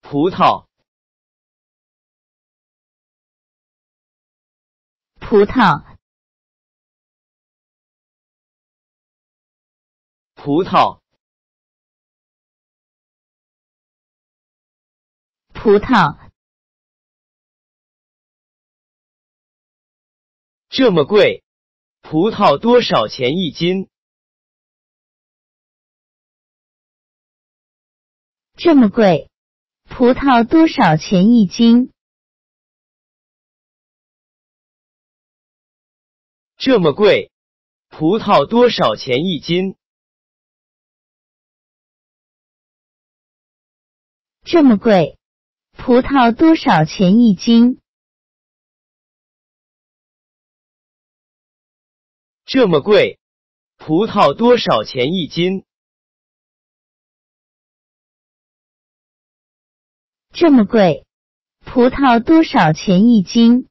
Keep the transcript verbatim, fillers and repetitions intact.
葡萄， 葡萄， 葡萄， 葡萄， 这么贵，葡萄多少钱一斤？ 这么贵，葡萄多少钱一斤？ 这么贵，葡萄多少钱一斤？ 这么贵，葡萄多少钱一斤？ 这么贵，葡萄多少钱一斤？ 这么贵，葡萄多少钱一斤？